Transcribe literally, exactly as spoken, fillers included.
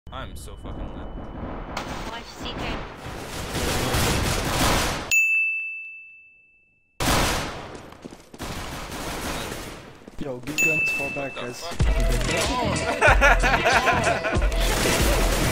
I'm so fucking lit. Watch C K. Yo, good guns, fall back, guys.